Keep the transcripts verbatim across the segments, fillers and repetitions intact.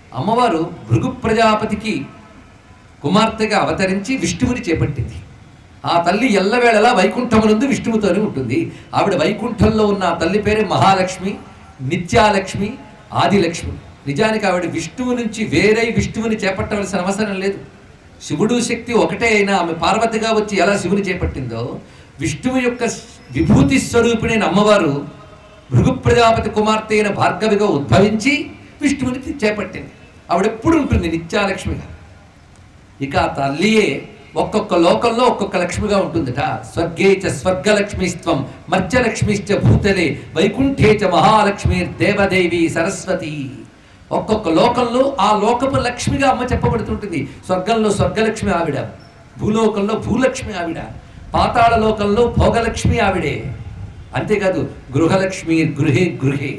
అమ్మవారు భృగు ప్రజాపతికి కుమార్తెగా అవతరించి విష్ణువుని చేపట్టింది. ఆ తల్లి ఎల్లవేళలా వైకుంఠమునందు విష్ణువుతోనే ఉంటుంది. ఆవిడ వైకుంఠంలో ఉన్న ఆ తల్లి పేరే మహాలక్ష్మి, నిత్యాలక్ష్మి, ఆదిలక్ష్మి. నిజానికి ఆవిడ విష్ణువు నుంచి వేరే విష్ణువుని చేపట్టవలసిన అవసరం లేదు. శివుడు శక్తి ఒకటే అయినా ఆమె పార్వతిగా వచ్చి ఎలా శివుని చేపట్టిందో, విష్ణువు యొక్క విభూతి స్వరూపిణైన అమ్మవారు భృగు ప్రజాపతి కుమార్తె అయిన భార్గవిగా ఉద్భవించి విష్ణువుని చేపట్టింది. ఆవిడెప్పుడు ఉంటుంది నిత్యాలక్ష్మిగా. ఇక ఆ తల్లియే ఒక్కొక్క లోకంలో ఒక్కొక్క లక్ష్మిగా ఉంటుందట. స్వర్గే చ స్వర్గలక్ష్మిస్త్వం మర్త్యలక్ష్మిశ్చ భూతలే వైకుంఠే చ మహాలక్ష్మి దేవదేవి సరస్వతి. ఒక్కొక్క లోకంలో ఆ లోకపు లక్ష్మిగా అమ్మ చెప్పబడుతుంటుంది. స్వర్గంలో స్వర్గలక్ష్మి ఆవిడ, భూలోకంలో భూలక్ష్మి ఆవిడ, పాతాళ లోకంలో భోగలక్ష్మి ఆవిడే. అంతేకాదు గృహలక్ష్మి గృహే గృహే.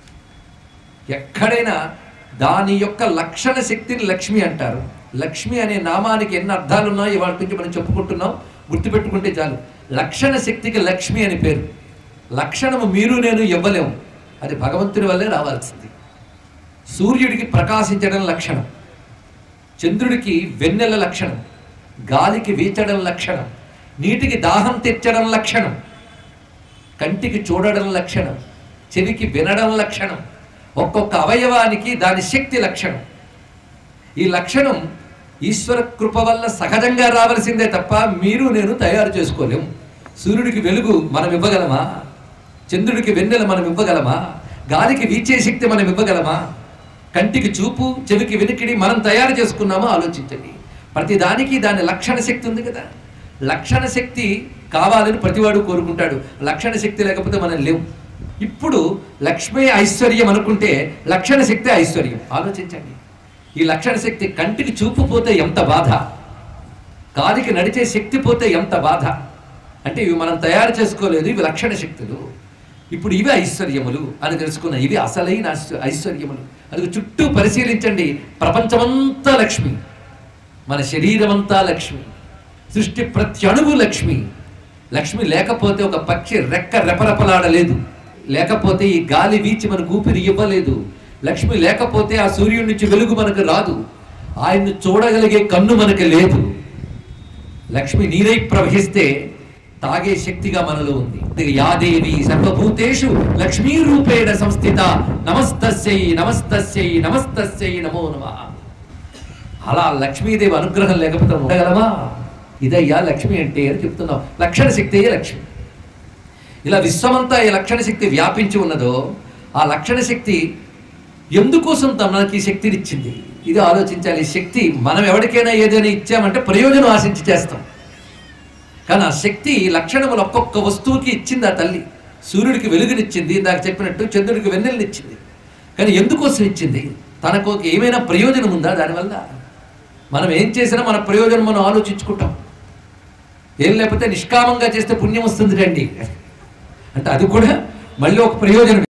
ఎక్కడైనా దాని యొక్క లక్షణ శక్తిని లక్ష్మి అంటారు. లక్ష్మి అనే నామానికి ఎన్ని అర్థాలు ఉన్నాయో ఇవాళ నుంచి మనం చెప్పుకుంటున్నాం, గుర్తుపెట్టుకుంటే చాలు. లక్షణ శక్తికి లక్ష్మి అని పేరు. లక్షణము మీరు నేను ఇవ్వలేము, అది భగవంతుని వల్లే రావాల్సింది. సూర్యుడికి ప్రకాశించడం లక్షణం, చంద్రుడికి వెన్నెల లక్షణం, గాలికి వీచడం లక్షణం, నీటికి దాహం తెచ్చడం లక్షణం, కంటికి చూడడం లక్షణం, చెవికి వినడం లక్షణం. ఒక్కొక్క అవయవానికి దాని శక్తి లక్షణం. ఈ లక్షణం ఈశ్వర కృప వల్ల సహజంగా రావాల్సిందే తప్ప మీరు నేను తయారు చేసుకోలేము. సూర్యుడికి వెలుగు మనం ఇవ్వగలమా? చంద్రుడికి వెన్నెల మనం ఇవ్వగలమా? గాలికి వీచే శక్తి మనం ఇవ్వగలమా? కంటికి చూపు, చెవికి వినికిడి మనం తయారు చేసుకున్నామా? ఆలోచించండి. ప్రతిదానికి దాని లక్షణ శక్తి ఉంది కదా. లక్షణ శక్తి కావాలని ప్రతివాడు కోరుకుంటాడు. లక్షణ శక్తి లేకపోతే మనం లేవు. ఇప్పుడు లక్ష్మీ ఐశ్వర్యం అనుకుంటే లక్షణ శక్తి ఐశ్వర్యం. ఆలోచించండి. ఈ లక్షణ శక్తి కంటికి చూపు పోతే ఎంత బాధ, కాలికి నడిచే శక్తి పోతే ఎంత బాధ. అంటే ఇవి మనం తయారు చేసుకోలేదు, ఇవి లక్షణ శక్తులు. ఇప్పుడు ఇవి ఐశ్వర్యములు అని తెలుసుకున్న ఇవి అసలైన ఐశ్వర్యములు. అది చుట్టూ పరిశీలించండి. ప్రపంచమంతా లక్ష్మి, మన శరీరమంతా లక్ష్మి, సృష్టి ప్రతి అణువు లక్ష్మి. లక్ష్మి లేకపోతే ఒక పక్షి రెక్క రెపరెపలాడలేదు, లేకపోతే ఈ గాలి వీచి మనకు ఊపిరి ఇవ్వలేదు, లక్ష్మి లేకపోతే ఆ సూర్యుడి నుంచి వెలుగు మనకు రాదు, ఆయన్ని చూడగలిగే కన్ను మనకు లేదు. లక్ష్మి నీరై ప్రవహిస్తే తాగే శక్తిగా మనలో ఉంది. యాదేవి సర్వభూతేషు లక్ష్మీ రూపేణ సంస్థిత నమస్తస్యై నమస్తస్యై నమస్తస్యై నమో నమః. అలా లక్ష్మీదేవి అనుగ్రహం లేకపోతే ఉండగలమా? ఇదయ్యా లక్ష్మి అంటే అని చెప్తున్నాం. లక్షణ శక్తి అయ్యే లక్ష్మి. ఇలా విశ్వమంతా ఏ లక్షణ శక్తి వ్యాపించి ఉన్నదో ఆ లక్షణ శక్తి ఎందుకోసం మనకి ఈ శక్తిని ఇచ్చింది? ఇది ఆలోచించాలి. శక్తి మనం ఎవరికైనా ఏదైనా ఇచ్చామంటే ప్రయోజనం ఆశించి చేస్తాం. కానీ ఆ శక్తి లక్షణములు ఒక్కొక్క వస్తువుకి ఇచ్చింది ఆ తల్లి. సూర్యుడికి వెలుగునిచ్చింది, ఇందాక చెప్పినట్టు చంద్రుడికి వెన్నెలనిచ్చింది. కానీ ఎందుకోసం ఇచ్చింది? తనకు ఏమైనా ప్రయోజనం ఉందా దానివల్ల? మనం ఏం చేసినా మన ప్రయోజనం మనం ఆలోచించుకుంటాం. ఏం లేకపోతే నిష్కామంగా చేస్తే పుణ్యం వస్తుంది రండి అంటే అది కూడా మళ్ళీ ఒక ప్రయోజనం.